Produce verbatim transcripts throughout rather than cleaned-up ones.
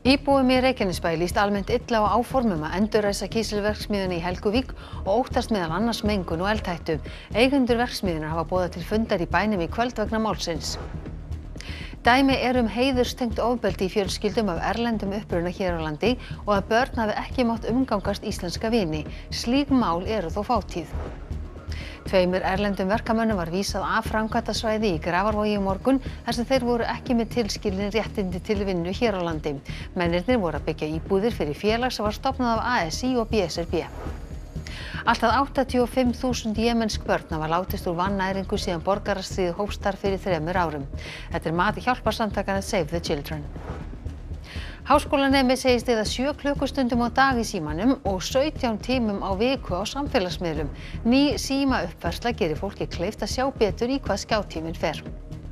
Íbúum í Reykjanesbæ líst almennt illa á áformum að endurreisa kísilverksmiðjuna í Helguvík og óttast meðal annars mengun og eldhættu. Eigendur verksmiðjunnar hafa boðað til fundar í bænum í kvöld vegna málsins. Dæmi er um heiðurstengt ofbeldi í fjölskyldum af erlendum uppruna hér á landi og að börn hafi ekki mátt umgangast íslenska vini. Slík mál eru þó fátíð. Tveimur erlendum verkamönnum var vísað af framkvæmdasvæði í Grafarvogi í morgun þar sem þeir voru ekki með tilskilin réttindi til vinnu hér á landi. Mennirnir voru að byggja íbúðir fyrir félag sem var stofnað af A S í og B S R B. Allt að áttatíu og fimm þúsund jemensk börn hafa látist úr vannæringu síðan borgarastríðið hófst þar fyrir þremur árum. Þetta er mati hjálparsamtakanna Save the Children. Háskólanemi segist eyða sjö klukkustundum á dag í símanum og sautján tímum á viku á samfélagsmiðlum. Ný símauppfærsla gerir fólki kleift að sjá betur í hvað skjátíminn fer.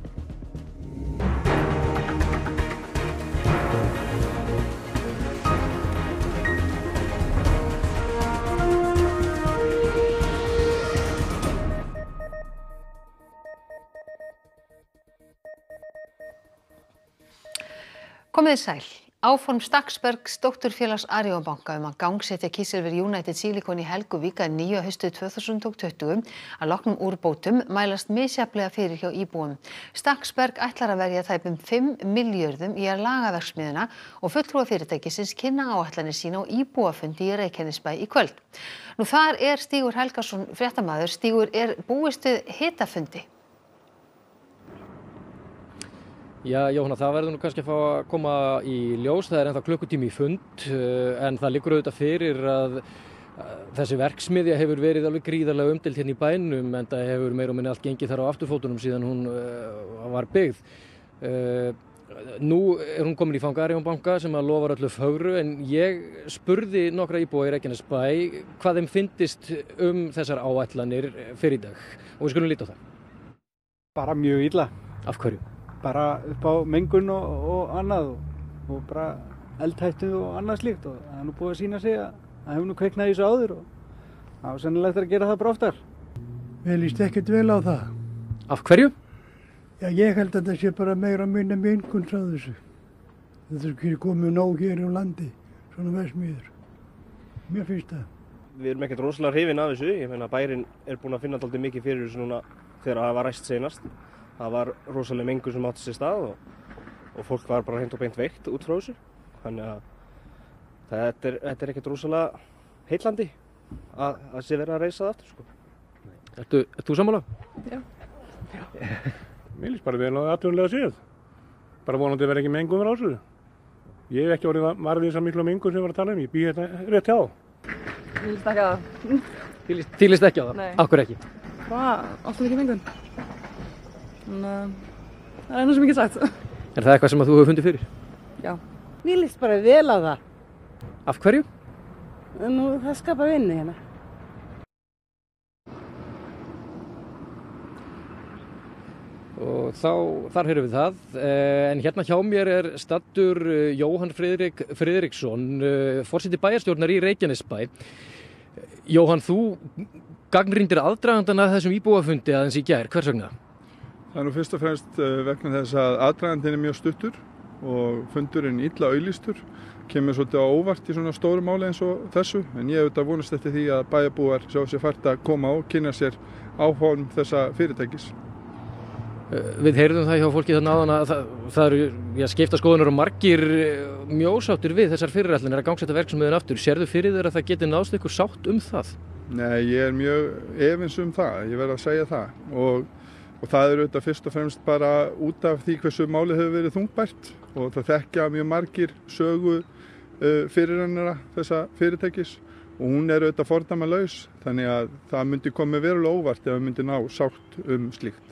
Komið sæl. Áform Stakksbergs dótturfélags Arion banka um að gangsetja kísilver United Silicon í Helguvík að nýju haustið tvö þúsund og tuttugu að loknum úrbótum mælast misjafnlega fyrir hjá íbúum. Stakksberg ætlar að verja tæpum fimm milljörðum í að laga verksmiðjuna og fulltrúar fyrirtækisins kynna áætlanir sína á íbúafundi í Reykjanesbæ í kvöld. Nú þar er Stígur Helgason fréttamaður. Stígur, er búist við hitafundi? Já, Jóhanna, það verður nú kannski að fá að koma í ljós. Það er ennþá klukkutími í fund, en það liggur auðvitað fyrir að þessi verksmiðja hefur verið alveg gríðarlega umdeild hérna í bænum, en það hefur meira og minni allt gengið þar á afturfótunum síðan hún var byggð. Nú er hún komin í fang Arion banka sem að lofar öllu fögru, en ég spurði nokkra íbúa í Reykjanesbæ hvað þeim fyndist um þessar áætlanir fyrir í dag, og við skulum líta á það. Bara mjög illa. Af hverju? Bara upp á mengun og, og annað og, og bara eldhættu og annað slíkt, og það er nú búið að sýna sig að það hefur nú kveiknað í þessu áður og það var sannilegt að gera það bara oftar. Mér líst ekkert vel á það. Af hverju? Já, ég held að það sé bara meira að minna mengun frá þessu. Þetta er komið nóg hér á landi, svona verksmiðjur. Mér finnst það. Við erum ekkert rosalega hrifin af þessu. Ég meina, bærinn er búinn að finna dálítið mikið fyrir þessu núna þegar það var ræst seinast. Það var rosalega mengun sem átti sér stað og, og fólk var bara hreint og beint veikt út frá þessu. Þannig að þetta er, þetta er ekkert rosalega heillandi að, að sé verið að reisa það aftur. Sko. Ertu, ert þú sammála? Já. Já. Mér líst bara vel á atvinnulega séð. Bara vonandi verið ekki mengun verið á þessu. Ég hef ekki orðið varðið þessar miklu mengun sem við varum að tala um. Ég býð þetta rétt hjá. Ég líst ekki á það. Þið líst ekki á það? Nei. Af hverju ekki? Bara alltaf mikið mengun. Þannig að það er einu sem ég get sagt. Er það eitthvað sem að þú hefur fundið fyrir? Já. Mér líst bara vel á það. Af hverju? Nú, það skapar vinnu hérna. Og þá, þar höfum við það. En hérna hjá mér er staddur Jóhann Friðrik Friðriksson, forseti bæjarstjórnar í Reykjanesbæ. Jóhann, þú gagnrýndir aðdragandann að þessum íbúafundi aðeins í gær. Hvers vegna? Það er nú fyrst og fremst vegna þess að aðdragandinn er mjög stuttur og fundurinn illa auglýstur, kemur svolítið á óvart í svona stóru máli eins og þessu, en ég auðvitað vonast eftir því að bæjarbúar sjá sér fært að koma og kynna sér áform þessa fyrirtækis. Við heyrðum það hjá fólki þarna áðan að það, það eru já, skipta skoðunar og margir mjög ósáttir við þessar fyrirætlanir að gangsetta verksmiðjuna aftur. Sérðu fyrir þér að það geti náðst ykkur sátt um það? Nei, ég er mjög efins um það, ég verð að segja það. Og Og það er auðvitað fyrst og fremst bara út af því hversu málið hefur verið þungbært og það þekkja mjög margir sögu uh, fyrirrennara þessa fyrirtækis og hún er auðvitað fordæmalaus, þannig að það myndi komið verulega óvart ef það myndi ná sátt um slíkt.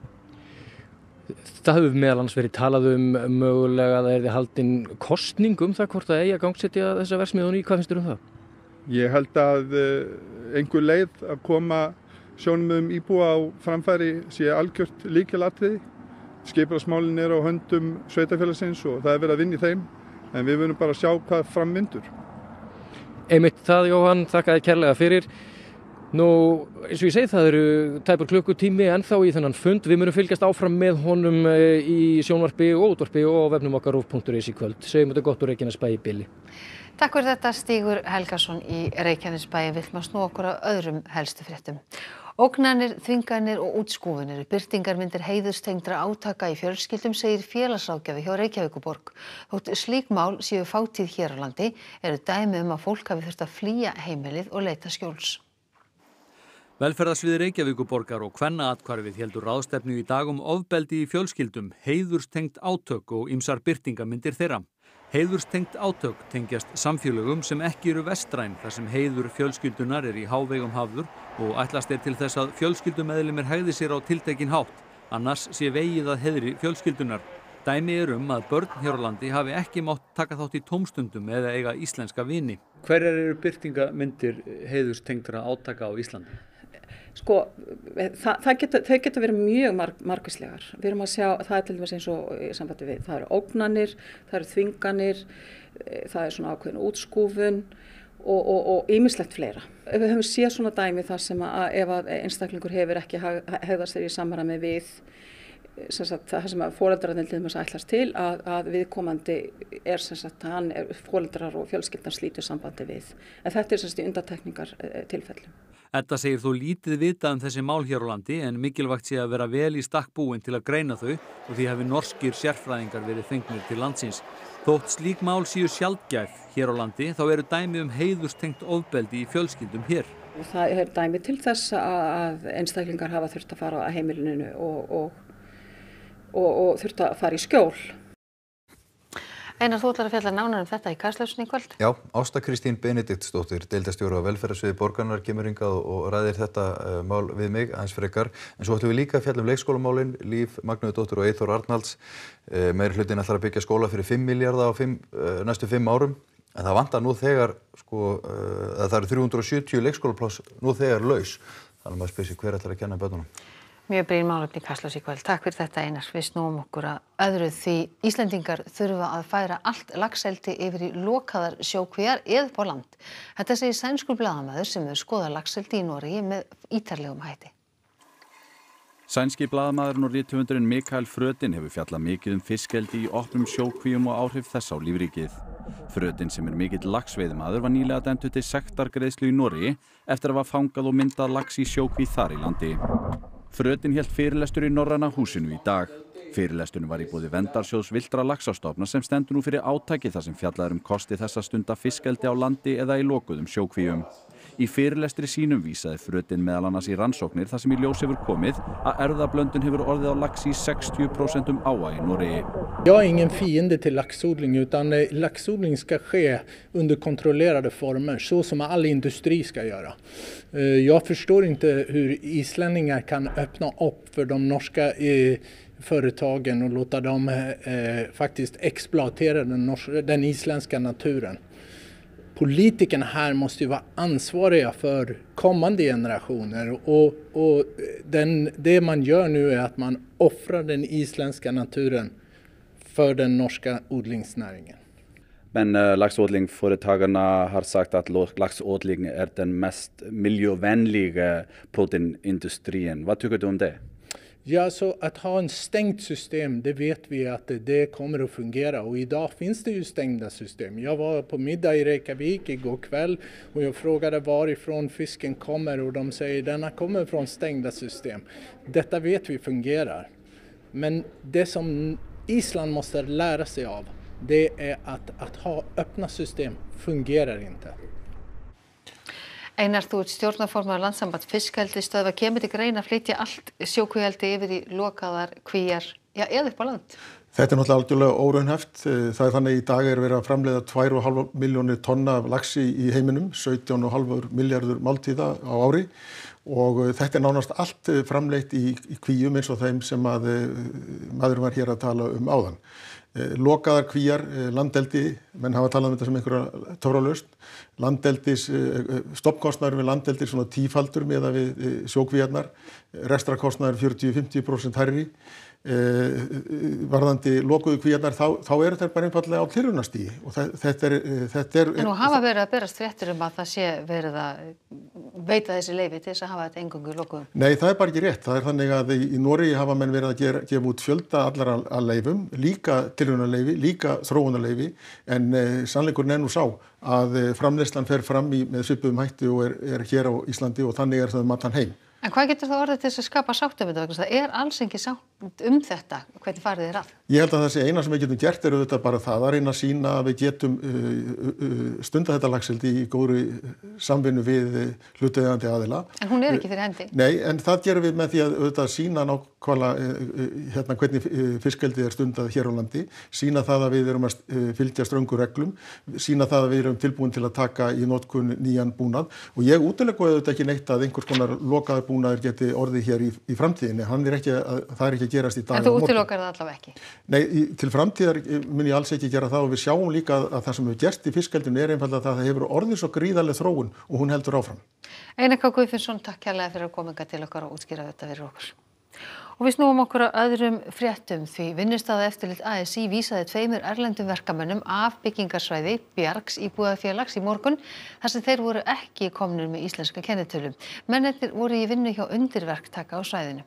Það hefur meðal annars verið talað um mögulega að það er haldin kosning um það hvort það eigi að gangsetja þessa verksmiðjuna í. Hvað finnst þér um það? Ég held að uh, einhver leið að koma sjónum um íbúa á framfæri sé algjört lykilatriði. Skipulagsmálin er á höndum sveitarfélagsins og það er verið að vinna í þeim, en við verðum bara að sjá hvað fram vindur. Einmitt það, Jóhann, þakka þér kærlega fyrir. Nú, eins og ég segi, það eru tæpur klukkutími ennþá í þennan fund. Við munum fylgjast áfram með honum í sjónvarpi og útvarpi og á vefnum okkar rúv punktur is í kvöld. Segjum þetta gott úr Reykjanesbæ í bili. Takk fyrir þetta Stígur Helgason í Reykjanesbæ. Við ætlum að snúa okkur að öðrum helstu fréttum. Ógnanir, þvinganir og útskúfunir, birtingarmyndir heiðurstengdra átaka í fjölskyldum, segir félagsráðgjafi hjá Reykjavíkurborg. Þótt slík mál séu fátíð hér á landi, eru dæmi um að fólk hafi þurft að flýja heimilið og leita skjóls. Velferðarsvið Reykjavíkurborgar og Kvennaathvarfið héldu ráðstefnu í dag um ofbeldi í fjölskyldum, heiðurstengt átök og ýmsar birtingarmyndir þeirra. Heiðurstengt átök tengjast samfélögum sem ekki eru vestræn þar sem heiður fjölskyldunar er í hávegum hafður og ætlast er til þess að fjölskyldumeðlimir hegði sér á tiltekinn hátt, annars sé vegið að heiðri fjölskyldunar. Dæmi er um að börn hér á landi hafi ekki mátt taka þátt í tómstundum eða eiga íslenska vini. Hverjar eru birtingarmyndir heiðurstengdra átaka á Íslandi? Sko, það, það geta, þau geta verið mjög marg, margvíslegar. Við erum að sjá, það er til dæmis eins og í sambandi við, það eru ógnanir, það eru þvinganir, það er svona ákveðin útskúfun og ýmislegt fleira. Við höfum séð svona dæmi þar sem að ef að einstaklingur hefur ekki hegðað sér í samræmi við sem sagt, það sem að foreldrarnir til þess að ætlast til að, að viðkomandi er sem sagt, hann er foreldrar og fjölskyldan slítur sambandi við. En þetta er sem sagt í undantekningar tilfellum. Edda segir þó lítið vitað um þessi mál hér á landi en mikilvægt sé að vera vel í stakk búin til að greina þau og því hafi norskir sérfræðingar verið fengnir til landsins. Þótt slík mál séu sjaldgæf hér á landi þá eru dæmi um heiðurstengt ofbeldi í fjölskyldum hér. Það er dæmi til þess að einstaklingar hafa þurft að fara að heimilinu og, og, og, og þurft að fara í skjól. Einar, þú ætlar að fjalla nánar um þetta í Kastljósinu í kvöld. Já, Ásta Kristín Benediktsdóttir, deildarstjóri á velferðarsviði borgarinnar, kemur hingað og ræðir þetta uh, mál við mig aðeins frekar. En svo ætlum við líka að fjalla um leikskólamálin, Líf Magnúðardóttur og Eyþór Arnalds. Uh, meiri hlutin ætlar að byggja skóla fyrir fimm milljarða á fimm, uh, næstu fimm árum. En það vantar nú þegar, sko, uh, að það eru þrjú hundruð og sjötíu leikskólapláss nú þegar laus. Þannig að maður spyr sig hver ætlar að kenna börnunum. Mjög brýn málefni í Kastljósi í kvöld. Takk fyrir þetta Einar. Við snúum okkur að öðru því Íslendingar þurfa að færa allt laxeldi yfir í lokaðar sjókvíar eða upp á land. Þetta segir sænskur blaðamaður sem hefur skoðað laxeldi í Noregi með ítarlegum hætti. Sænski blaðamaðurinn og rithöfundurinn Mikael Frödin hefur fjallað mikið um fiskeldi í opnum sjókvíum og áhrif þess á lífríkið. Frödin sem er mikill laxveiðimaður var nýlega dæmdur til sektargreiðslu í Noregi eftir að hafa fangað og myndað lax í sjókví þar í landi. Frödin hélt fyrirlestur í Norræna húsinu í dag. Fyrirlesturinn var í boði Verndarsjóðs villtra laxastofna sem stendur nú fyrir átaki þar sem fjallað er um kosti þess að stunda fiskeldi á landi eða í lokuðum sjókvíum. Í fyrirlestri sínum vísaði Frödin meðal annars í rannsóknir þar sem í ljós hefur komið að erfðablöndun hefur orðið á laxi í sextio procent áa i Norge. Jag är ingen fiende till laxodling utan laxodling ska ske under kontrollerade former så som all industri ska göra. Jag förstår inte hur islänningar kan öppna upp för de norska eh, företagen och låta dem eh, faktiskt exploatera den, norska, den isländska naturen. Politikerna här måste ju vara ansvariga för kommande generationer och, och den, det man gör nu är att man offrar den isländska naturen för den norska odlingsnäringen. Men uh, laxodlingföretagarna har sagt att laxodling är den mest miljövänliga proteinindustrin. Vad tycker du om det? Ja, så att ha en stängt system, det vet vi att det, det kommer att fungera. Och idag finns det ju stängda system. Jag var på middag i Reykjavik igår kväll och jag frågade varifrån fisken kommer och de säger att denna kommer från stängda system. Detta vet vi fungerar. Men det som Island måste lära sig av, det är att, att ha öppna system fungerar inte. Einar, þú ert stjórnarformaður Landssamband fiskeldisstöðva, kemur til greina að flytja allt sjókvíaeldi yfir í lokaðar kvíar, já, eða upp á land? Þetta er náttúrulega algjörlega óraunhæft. Það er þannig í dag er verið að framleiða tvær og hálfa milljónir tonna af laxi í heiminum, sautján og hálfur milljarður máltíða á ári og þetta er nánast allt framleitt í, í kvíum eins og þeim sem að maður var hér að tala um áðan. Lokaðar kvíar, landeldi, menn hafa talað um þetta sem einhverja töfralausn. Landeldis, stoppkostnaður við landeldi er svona tífaldur meðan við sjókvíarnar, rekstrakostnaður fjörutíu til fimmtíu prósent hærri. uh, varðandi lokuðu kvíarnar þá, þá eru þeir bara einfallega á tilraunastigi og þetta er, þetta er... En nú hafa verið að berast fréttir um að það sé verið að veita þessi leyfi til þess að hafa þetta eingöngu lokuðum. Nei, það er bara ekki rétt. Það er þannig að í Noregi hafa menn verið að gera, gefa út fjölda allar að leyfum, líka tilraunaleyfi, líka þróunarleyfi, en uh, sannleikurinn er nú sá að framleiðslan fer fram í, með svipuðum hætti og er, er hér á Íslandi og þannig er það um allan heim. En hvað getur það orðið til þess að skapa sátt um þetta? Það er alls ekki sátt um þetta, hvernig farið þér að? Ég held að það sé eina sem við getum gert er auðvitað bara það að reyna að sýna að við getum uh, uh, stunda þetta laxeldi í góðri samvinnu við hlutaðeigandi aðila. En hún er ekki fyrir hendi? Nei, en það gerum við með því að auðvitað sýna nákvæmlega uh, hérna, hvernig fiskeldi er stundað hér á landi, sýna það að við erum að uh, fylgja ströngu reglum, sýna það að við erum tilbúin til að taka í notkun nýjan búnað og ég útiloka auðvitað ekki neitt að einhvers konar lokaður búnaður geti orðið hér í, í framtíðinni. Hann er ekki að, það er ekki að gerast í dag. En þú útilokar það allavega ekki? Nei, í, til framtíðar mun ég alls ekki gera það og við sjáum líka að, að það sem hefur gerst í fiskeldinu er einfaldlega að það hefur orðið svo gríðarleg þróun og hún heldur áfram. Einar K. Guðfinnsson, takk kærlega fyrir að koma hingað til okkar og útskýra þetta fyrir okkur. Og við snúum okkur að öðrum fréttum því vinnustaðaeftirlit A S í vísaði tveimur erlendum verkamönnum af byggingarsvæði Bjargs íbúðafélags í morgun þar sem þeir voru ekki komnir með íslenska kennitölu. Mennirnir voru í vinnu hjá undirverktaka á svæðinu.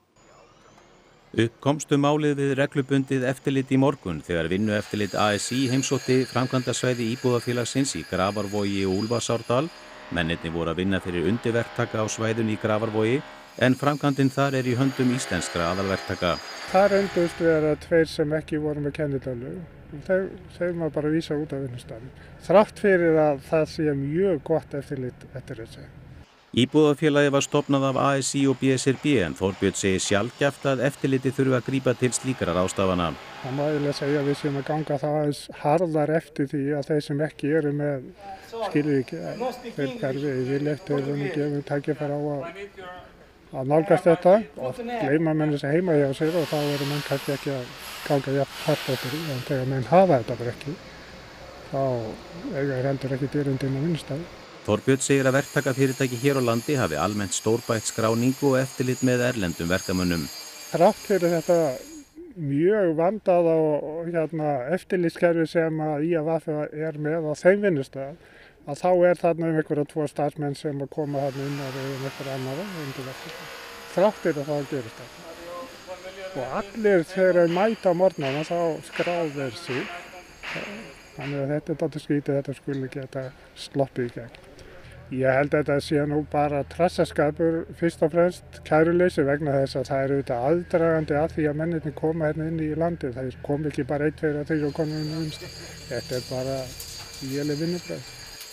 Upp komstu málið við reglubundið eftirlit í morgun þegar vinnueftirlit A S í heimsótti framkvæmdasvæði íbúðafélagsins í Grafarvogi og Úlfarsárdal. Mennirnir voru að vinna fyrir undirverktaka á svæðinu í Grafarvogi en framkvæmdin þar er í höndum íslenskra aðalverktaka. Það reyndust vera tveir sem ekki voru með kennitölu. Þeir, þeir maður bara vísa út af vinnustaðnum. Þrátt fyrir að það sé mjög gott eftirlit eftir þessu. Íbúðafélagið var stofnað af A S í og B S R B en Þorbjörn segir sjaldgæft að eftirlitið þurfi að grípa til slíkra ráðstafana. Það má eiginlega segja að við séum að ganga það aðeins harðar eftir því að þeir sem ekki eru með skilur ekki þeir hverfi yfirleitt eða nú gefum tækifæri á að að nálgast þetta og gleyma menn þessi heima hjá sér og þá eru menn kannski ekki að ganga jafn hart eftir því en þegar menn hafa þetta bara ekki þá eiga þeir heldur ekki dýrindi inn á vinnustaði. Þorbjörn segir að verktakafyrirtæki hér á landi hafi almennt stórbætt skráningu og eftirlit með erlendum verkamönnum. Þrátt fyrir þetta mjög vandaða og hérna, eftirlitskerfi sem að I A V er með á þeim vinnustað að þá er þarna um einhverja tvo starfsmenn sem að koma þarna inn og um einhverja annara undirverktaka. Þrátt fyrir að það gerist þetta. Og allir þegar þeir mæta á morgnana þá skráð þeir sig. Þannig að þetta er dálítið skrítið þetta skuli geta sloppið í gegn. Ég held að þetta sé nú bara trassaskapur fyrst og fremst kæruleysi vegna þess að það eru auðvitað aðdragandi að því að mennirnir koma hérna inn í landið. Það kom ekki bara einn, tveir og þrír og konur inn í vinnslu. Þetta er bara léleg vinnubrögð.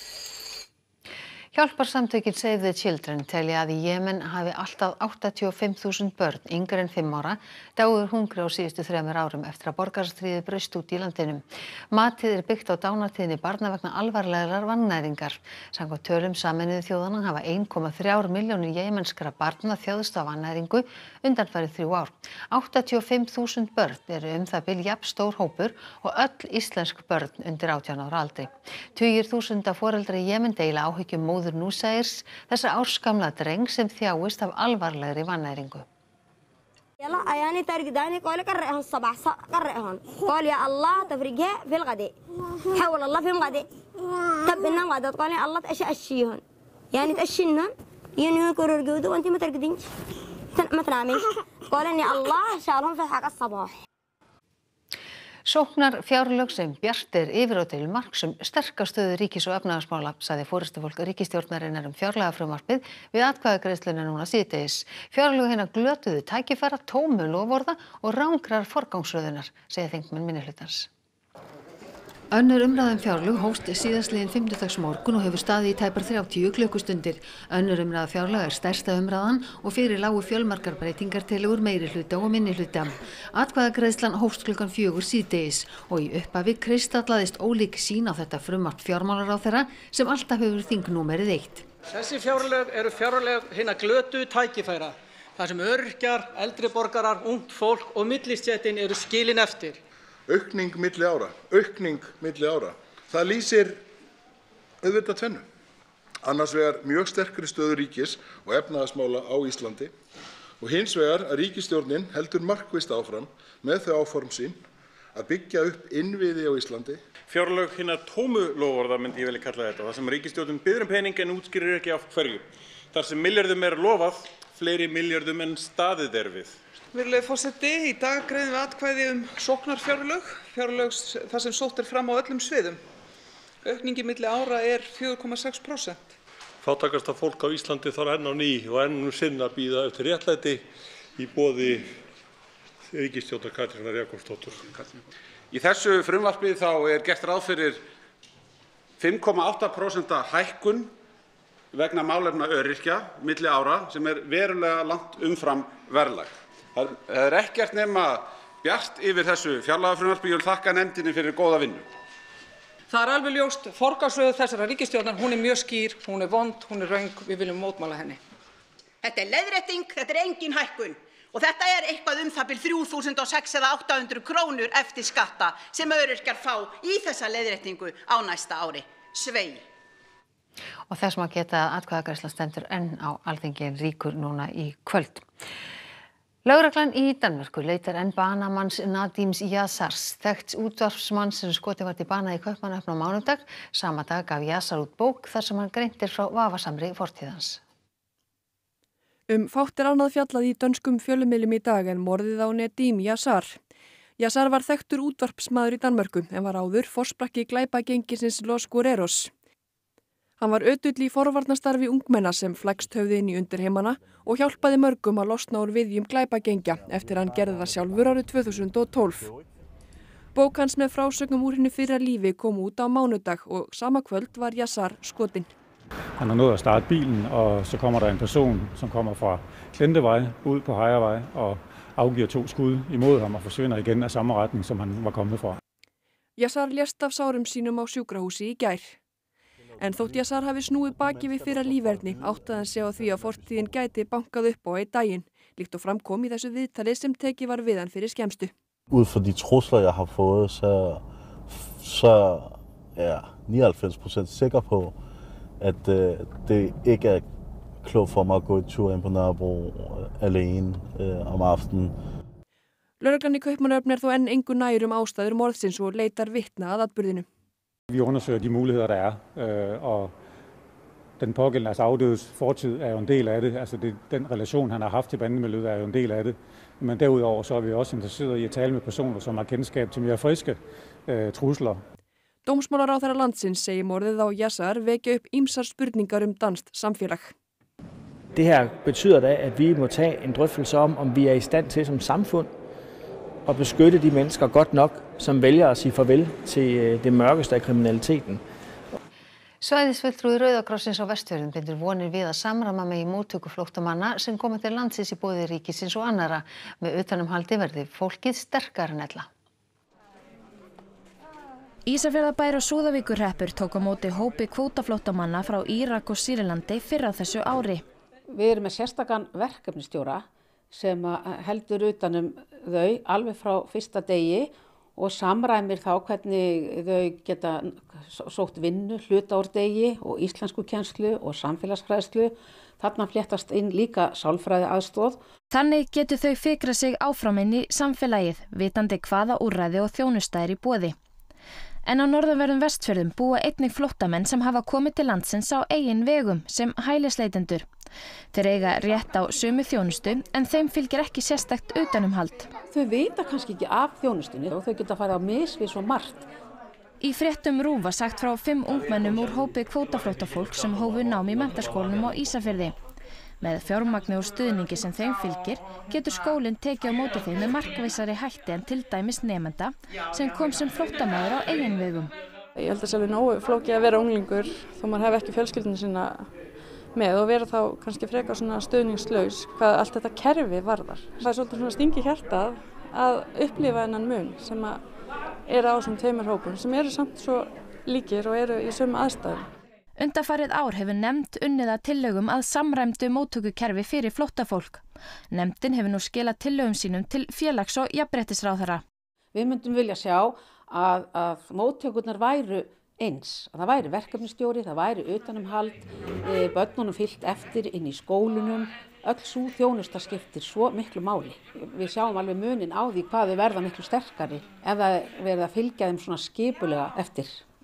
Hjálparsamtökin Save the Children telja að í Jemen hafi allt að áttatíu og fimm þúsund börn yngri en fimm ára dáið úr hungri á síðustu þremur árum eftir að borgarastríðið braust út í landinu. Matið er byggt á dánartíðni barna vegna alvarlegrar vannæringar. Samkvæmt tölum Sameinuðu þjóðanna hafa ein komma þrjár milljónir jemenskra barna þjáðst af vannæringu undanfarið þrjú ár. áttatíu og fimm þúsund börn eru um það bil jafn stór hópur og öll íslensk börn undir átján ára aldri. Tugir þúsunda foreldra í Jemen deila áhyggjum móður Núsairs, þessa ársgamla dreng sem þjáist af alvarlegri vannæringu. يلا أياني ترقداني قولي قرئهن الصباح قرئهن قول يا الله تفرقها في الغد حول الله في الغد طب إنهم غدا تقولي الله تأشي أشيهن يعني تأشينهن ينهن كرر جودو وأنت ما ترقدينش ما تناميش قول إني الله شالهم في حق الصباح. Sóknar fjárlög sem bjart er yfir og til marks um sterka stöðu ríkis- og efnahagsmála, sagði forystufólk ríkisstjórnarinnar um fjárlagafrumvarpið við atkvæðagreiðsluna núna síðdegis. Fjárlög hinna glötuðu tækifæra, tómu loforða og rangrar forgangsröðunar, segja þingmenn minnihlutans. Önnur umræða um fjárlög hófst síðastliðinn fimmtudagsmorgun og hefur staðið í tæpar þrjátíu klukkustundir. Önnur umræða fjárlaga er stærsta umræðan og fyrir lágu fjölmargar breytingartillögur meirihluta og minnihluta. Atkvæðagreiðslan hófst klukkan fjögur síðdegis og í upphafi kristallaðist ólík sýn á þetta frumvarp fjármálaráðherra sem alltaf hefur þingnúmerið eitt. Þessi fjárlög eru fjárlög hinna glötu tækifæra, þar sem öryrkjar, eldri borgarar, ungt fólk og millistéttin eru skilin eftir. Aukning milli ára, aukning milli ára. Það lýsir auðvitað tvennu. Annars vegar mjög sterkri stöðu ríkis og efnahagsmála á Íslandi og hins vegar að ríkisstjórnin heldur markvisst áfram með þau áform sín að byggja upp innviði á Íslandi. Fjárlög hinna tómu loforða myndi ég vilja kalla þetta, þar sem ríkisstjórnin biður um pening en útskýrir ekki af hverju. Þar sem milljörðum er lofað, fleiri milljörðum en staðið er við. Virðulegi forseti, í dag greiðum við atkvæði um sóknarfjárlög, fjárlög þar sem sótt er fram á öllum sviðum. Aukningi milli ára er fjögur komma sex prósent. Fátækasta fólk á Íslandi þarf enn á ný og enn um sinn að bíða eftir réttlæti í boði ríkisstjórnar Katrínar Jakobsdóttur. Í þessu frumvarpi þá er gert ráð fyrir fimm komma átta prósent hækkun vegna málefna öryrkja milli ára sem er verulega langt umfram verðlag. Það er ekkert nema bjart yfir þessu fjárlagafrumvarpi. Ég vil þakka nefndinni fyrir góða vinnu. Það er alveg ljóst, forgangsröð þessara ríkisstjórnar, hún er mjög skýr, hún er vond, hún er röng, við viljum mótmæla henni. Þetta er leiðrétting, þetta er engin hækkun. Og þetta er eitthvað um það bil þrjú þúsund og sex eða átta hundruð krónur eftir skatta sem öryrkjar fá í þessa leiðréttingu á næsta ári. Svei. Og þess maður geta að atkvæðagreiðslan stendur enn á Alþingi ríkur núna í kvöld. Lögreglan í Danmörku leitar enn banamanns Nadims Yazars, þekkts útvarpsmanns sem skotið var til bana í Kaupmannahöfn á mánudag. Sama dag gaf Yazar út bók þar sem hann greintir frá vafasamri fortíð hans. Um fátt er annað fjallað í dönskum fjölmiðlum í dag en morðið á Nadim Yazar. Yazar var þekktur útvarpsmaður í Danmörku en var áður forsprakki glæpagengisins Los Guerreros. Hann var ötull í forvarnastarfi ungmenna sem flækst höfðu inn í undirheimana og hjálpaði mörgum að losna úr viðjum glæpagengja eftir hann gerði það sjálfur árið tvö þúsund og tólf. Bók hans með frásögnum úr hinu fyrra lífi kom út á mánudag og sama kvöld var Yazar skotinn. Han har nået at starte bilen, og så kommer der en person, som kommer fra Klintevej ud på Hejrevej og afgiver to skud imod ham og forsvinder igen af samme retning, som han var kommet fra. Yazar lést af sárum sínum á sjúkrahúsi í gær. En þótt Yazar hafi snúið baki við fyrra líferni áttaði hann sig á því að fortíðin gæti bankað upp á einn daginn, líkt og framkom í þessu viðtali sem tekið var við hann fyrir skemmstu. Ud fra de trusler, jeg har fået, så, så er jeg nioghalvfems procent sikker på, at uh, det ikke er klogt for mig at gå en tur ind på Nørrebro uh, alene uh, om aftenen. Lögreglan í Kaupmannahöfn er þó enn engu nær um ástæður morðsins og leitar vitna að atburðinu. Vi undersøger de muligheder, der er, øh, og den pågældende, altså afdødes fortid, er jo en del af det. Altså det, den relation, han har haft til bandemiljøet, er jo en del af det. Men derudover så er vi også interesseret i at tale med personer, som har kendskab til mere friske øh, trusler. Dómsmálaráðherra landsins segir morðið á Yazar vekja upp ýmsar spurningar um danskt samfélag. Det her betyder da, at vi må tage en drøftelse om, om vi er i stand til som samfund at beskytte de mennesker godt nok, som vælger at sige farvel til det mørkeste af kriminaliteten. Svæðisfulltrúi Rauða krossins á Vestfjörðum bindur vonir við að samræma megi móttöku flóttamanna sem koma til landsins í boði ríkisins og annarra. Með utanumhaldi verði fólkið sterkara en ella. Ísafjarðarbær og Súðavíkurhreppur tók á móti hópi kvótaflóttamanna frá Írak og Sýrlandi fyrr á þessu ári. Við erum með sérstakan verkefnisstjóra sem heldur utanum þau alveg frá fyrsta degi og samræmir þá hvernig þau geta sótt vinnu, hlutaordegi og íslenskukennslu og samfélagsfræðslu. Þarna fléttast inn líka sálfræði aðstoð. Þannig getur þau fikra sig áfram inn í samfélagið, vitandi hvaða úrræði og þjónusta er í boði. En á norðanverðum Vestfjörðum búa einnig flóttamenn sem hafa komið til landsins á eigin vegum sem hælisleitendur. Þeir eiga rétt á sömu þjónustu en þeim fylgir ekki sérstakt utanumhald. Þau vita kannski ekki af þjónustunni og þau geta farið á mis við svo margt. Í fréttum RÚV var sagt frá fimm ungmennum úr hópi kvótaflóttafólk sem hófu nám í menntaskólanum á Ísafirði. Með fjármagni og stuðningi sem þeim fylgir getur skólinn tekið á móti þeim með markvissari hætti en til dæmis nemenda sem kom sem flóttamaður á eigin vegum. Ég held að það sé alveg nógu flókið að vera unglingur þó maður hef ekki fjölskylduna sína með og vera þá kannski frekar svona stuðningslaus hvað allt þetta kerfi varðar. Það er svolítið svona stingi hjartað að upplifa þennan mun sem að eru á þessum tveimur hópum sem eru samt svo líkir og eru í sömu aðstæðum. Undanfarið ár hefur nefnd unnið að tillögum að samræmdu móttökukerfi fyrir flóttafólk. Nefndin hefur nú skilað tillögum sínum til félags- og jafnréttisráðherra. Við myndum vilja sjá að, að móttökurnar væru eins. Að það væri verkefnisstjóri, það væri utanumhald, e, börnunum fylgt eftir inn í skólunum öll sú þjónusta skiptir svo miklu máli. Við sjáum alveg munin á því hvað þau verða miklu sterkari ef það verða að fylgja þeim svona skipulega eftir.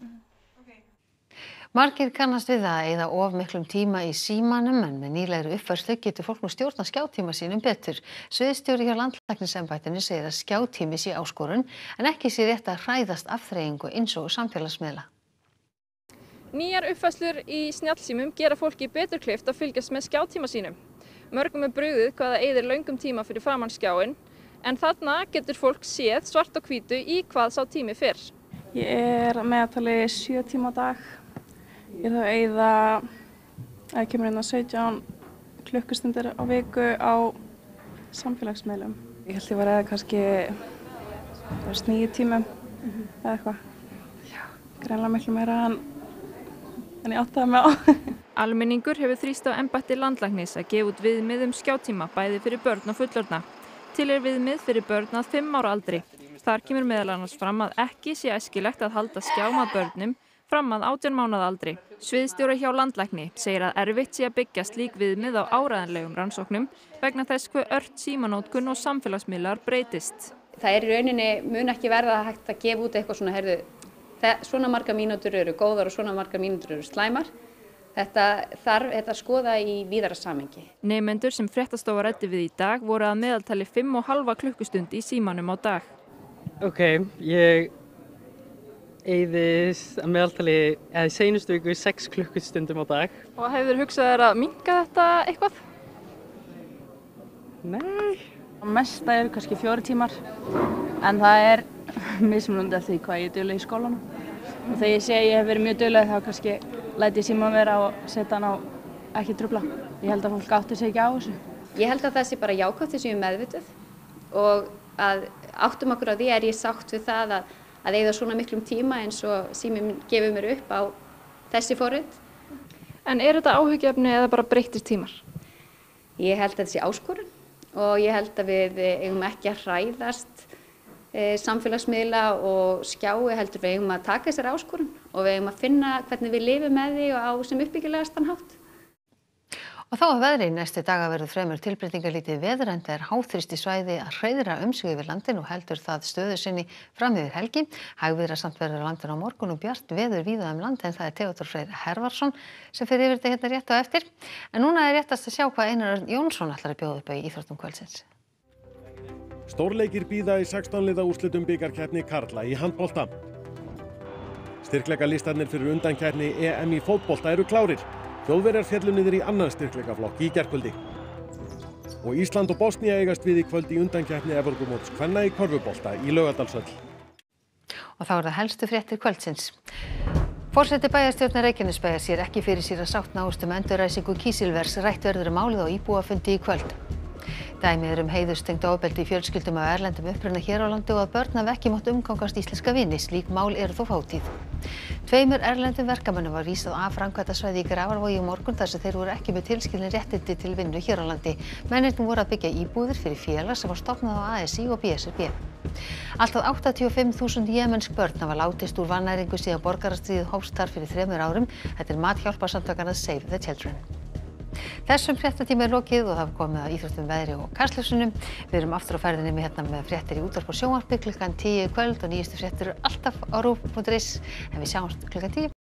Margir kannast við það að eyða of miklum tíma í símanum en með nýlegri uppfærslu getur fólk nú stjórna skjátíma sínum betur. Sviðsstjóri hjá landlæknisembættinu segir að skjátími sé áskorun en ekki sé rétt að hræðast afþreyingu eins og samfélagsmiðla. Nýjar uppfærslur í snjallsímum gera fólki betur kleift að fylgjast með skjátíma sínum. Mörgum er brugðið hvað það eyðir löngum tíma fyrir framan skjáinn en þarna getur fólk séð svart og hvítu í hvað sá tími fer. Ég er að meðaltali sjö tíma á dag. Ég er þá að eyða, það kemur inn á sautján klukkustundir á viku á samfélagsmiðlum. Ég held ég var eða kannski níu tímum eða eitthvað. Já, greinlega miklu meira en, en ég áttaði mig á. Almenningur hefur þrýst á embætti landlæknis að gefa út viðmið um skjátíma bæði fyrir börn og fullorðna. Til er viðmið fyrir börn að fimm ára aldri. Þar kemur meðal annars fram að ekki sé æskilegt að halda skjám að börnum fram að átján mánaða aldri. Sviðsstjóri hjá landlækni segir að erfitt sé að byggja slík viðmið á áreiðanlegum rannsóknum vegna þess hve ört símanótkun og samfélagsmiðlar breytist. Það er í rauninni mun ekki verða hægt að gefa út eitthvað svona, heyrðu, svona margar mínútur eru góðar og svona margar mínútur eru slæmar. Þetta þarf þetta að skoða í víðara samhengi. Nemendur sem Fréttastofa ræddi við í dag voru að meðaltali fimm og hálfa klukkustund í símanum á dag. Ok, ég eyði að meðaltali eða í seinustu viku sex klukkustundum á dag. Og hefur hugsað þér að minnka þetta eitthvað? Nei. Mesta eru kannski fjóri tímar en það er mismunandi eftir því hvað ég er dugleg í skólanum. Og þegar ég segi að ég hef verið mjög dugleg þá kannski læt ég símann vera og setja hann á ekki trufla. Ég held að fólk átti sig ekki á þessu. Ég held að það sé bara jákvætt þessu meðvituð og að áttum okkur á því er ég sátt við það að að eyða svona miklum tíma eins og síminn gefur mér upp á þessi forrit. En er þetta áhyggjuefni eða bara breyttir tímar? Ég held að þetta sé áskorun og ég held að við eigum ekki að hræðast e, samfélagsmiðla og skjái, heldur við eigum að taka þessari áskorun og við eigum að finna hvernig við lifum með því og á sem uppbyggilegastan hátt. Og þá að veðri næstu daga verður fremur tilbreytingarlítið veður enda er háþrýsti svæði að hreiðra um sig yfir landinu og heldur það stöðu sinni fram yfir helgi. Hægviðra samt verður á landinu á morgun og bjart veður víða um land en það er Theodór Freyr Hervarsson sem fer yfir þetta hérna rétt á eftir. En núna er réttast að sjá hvað Einar Örn Jónsson ætlar að bjóða upp í íþróttum kvöldsins. Stórleikir bíða í sextán liða úrslitum bikarkeppni karla í handbolta. Styrkleikalistarnir fyrir undankeppni E M í fótbolta eru klárir. Þjóðverjar féllu niður í annan styrkleikaflokk í gærkvöldi. Og Ísland og Bosnía eigast við í kvöld í undankeppni Evrópumóts kvenna í körfubolta í Laugardalshöll. Og þá er það helstu fréttir kvöldsins. Forseti bæjarstjórnar Reykjanesbæjar sér ekki fyrir sér að sátt náist um endurræsingu kísilvers. Rætt verður um málið á íbúafundi í kvöld. Dæmi er um heiðurstengt ofbeldi í fjölskyldum af erlendum uppruna hér á landi og að börn hafi ekki mátt umgangast íslenska vini. Slík mál eru þó fátíð. Tveimur erlendum verkamönnum var vísað af framkvæmdasvæði í Grafarvogi í morgun þar sem þeir voru ekki með tilskilin réttindi til vinnu hér á landi. Mennirnir voru að byggja íbúðir fyrir félag sem var stofnað á A S í og B S R B. Allt að áttatíu og fimm þúsund jemensk börn hafa látist úr vannæringu síðan borgarastríðið hófst þar fyrir þremur árum. Þetta er mat hjálparsamtakanna Save the Children. Þessum fréttatíma er lokið og það er komið að íþróttum, veðri og kastljósunum. Við erum aftur á ferðinni með hérna með fréttir í útvarp og sjónvarpi klukkan tíu í kvöld og nýjustu fréttir eru alltaf á ruv punktur is en við sjáumst klukkan tíu.